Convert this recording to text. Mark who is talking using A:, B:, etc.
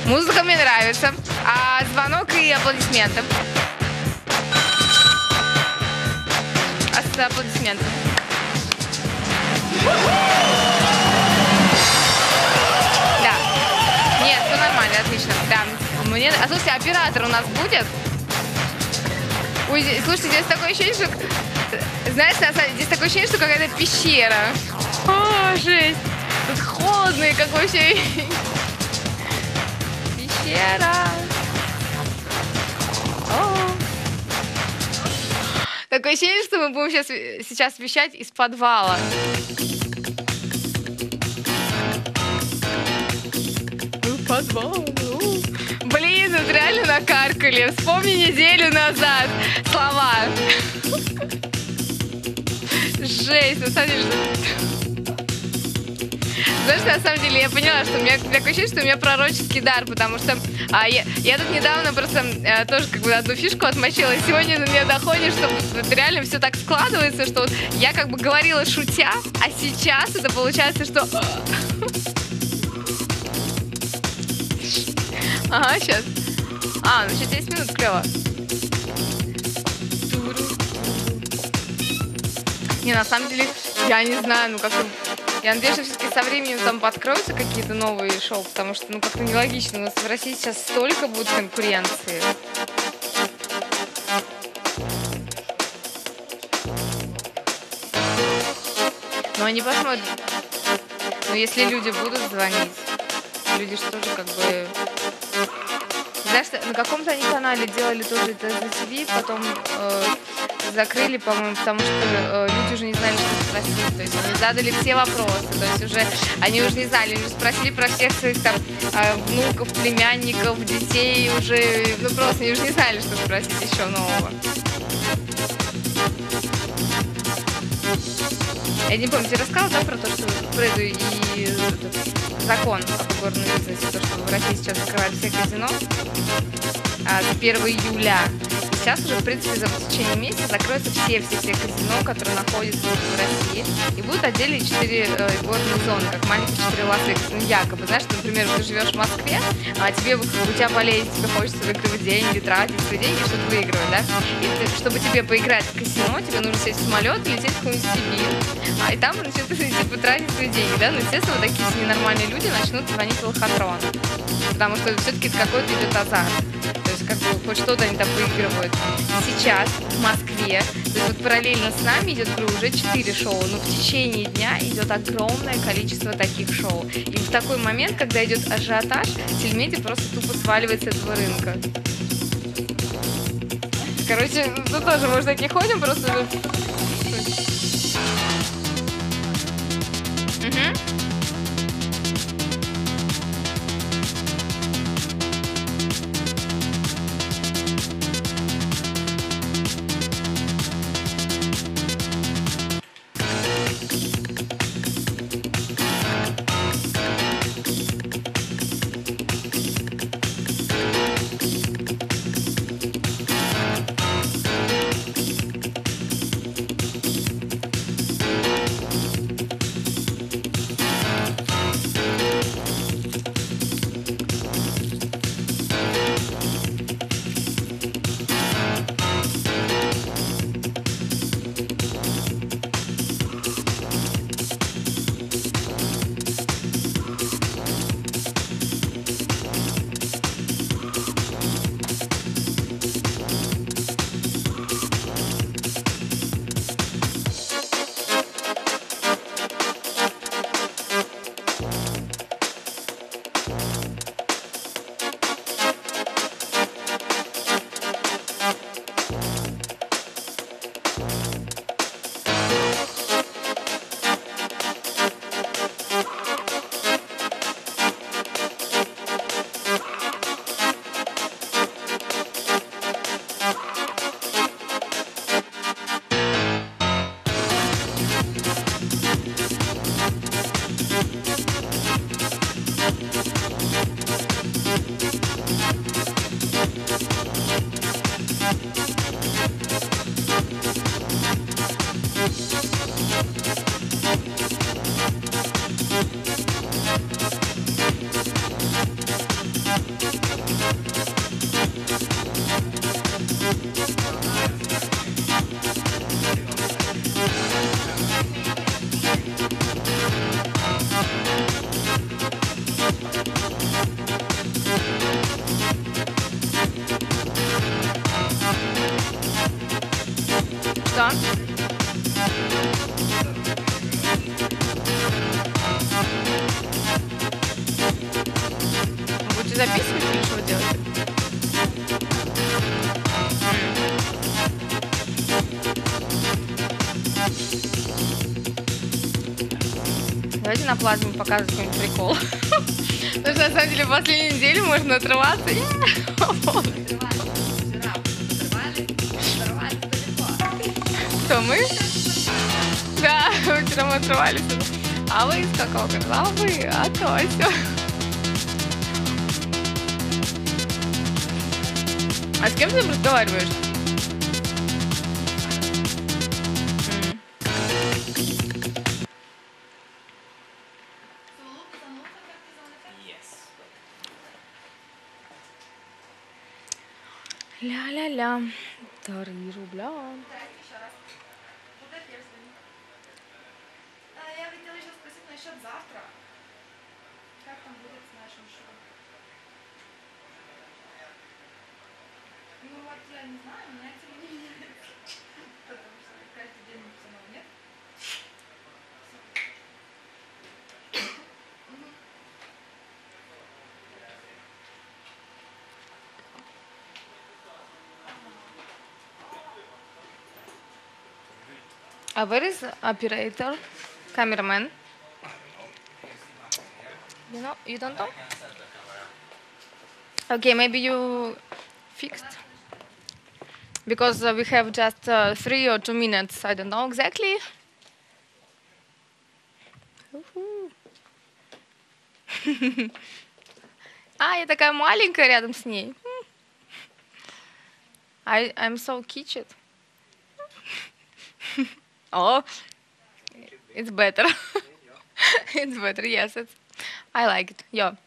A: Музыка мне нравится. А звонок и аплодисменты. Аплодисменты. Да. Нет, все нормально, отлично. Да. А слушайте, оператор у нас будет? Ой, слушайте, здесь такое ощущение, что... Знаешь, здесь такое ощущение, что какая-то пещера. О, жесть. Тут холодно, и как вообще... Пещера. О. Такое ощущение, что мы будем сейчас вещать из подвала. Подвал. Блин, это реально накаркали. Вспомни неделю назад слова. Жесть, на самом деле. Знаешь, на самом деле, я поняла, что у меня такое ощущение, что у меня пророческий дар, потому что я тут недавно просто тоже как бы одну фишку отмочила, и сегодня до меня доходит, что вот реально все так складывается, что вот я как бы говорила шутя, а сейчас это получается, что... Ага, сейчас. Ну еще 10 минут, клево. Не, на самом деле, я не знаю, ну как-то... Я надеюсь, что все-таки со временем там подкроются какие-то новые шоу, потому что, ну, как-то нелогично. У нас в России сейчас столько будет конкуренции. Но они посмотрят. Но если люди будут звонить, люди же тоже как бы... Знаешь, на каком-то они канале делали тоже это за ТВ, потом закрыли, по-моему, потому что люди уже не знали, что спросить. То есть они задали все вопросы, то есть уже они уже не знали, уже спросили про всех своих там внуков, племянников, детей, уже, ну просто они уже не знали, что спросить еще нового. Я не помню, тебе рассказывала, да, про то, что Фреду и закон об игорном бизнесе, то, что в России сейчас закрывают все казино с 1 июля. И сейчас уже, в принципе, в течение месяца закроются все казино, которые находятся в России. И будут отдельно 4 игорные зоны, как маленькие 4 Лас-Вегаса. Ну, якобы, знаешь, например, ты живешь в Москве, а у тебя болезнь, тебе хочется выигрывать деньги, тратить свои деньги, чтобы выигрывать, да? И чтобы тебе поиграть в казино, тебе нужно сесть в самолет и лететь в какую-нибудь Сибирь. И там начнут типа тратить свои деньги, да? Но, естественно, вот такие ненормальные люди начнут звонить в лохотрон. Потому что все-таки какой-то идет азарт. То есть как бы хоть что-то они там выигрывают. Сейчас в Москве, то есть вот параллельно с нами идет, говорю, уже 4 шоу, но в течение дня идет огромное количество таких шоу. И в такой момент, когда идет ажиотаж, телемедиа просто тупо сваливается с этого рынка. Короче, тут тоже мы уже такие ходим, просто... будете записывать или что вы делаете? Давайте на плазме показывать какой-нибудь прикол. Потому что на самом деле в последнюю неделю можно отрываться. Кто мы? Да, вчера мы отрывались. А вы из какого горла? А вы, а то, все. А с кем ты там разговариваешь? Ля-ля-ля. 3 рубля.
B: Я хотела еще спросить насчет завтра. Как там будет с нашим шоу? Ну вот я не знаю, меня это не меняется. Потому что каждый день все равно нет.
A: Where is operator? Cameraman? You know, you don't know? Okay, maybe you fixed? Because we have just 3 or 2 minutes. I don't know exactly. Я такая маленькая рядом с ней. I'm so kitschy. Oh, it's better. It's better, yes. I like it. Yeah.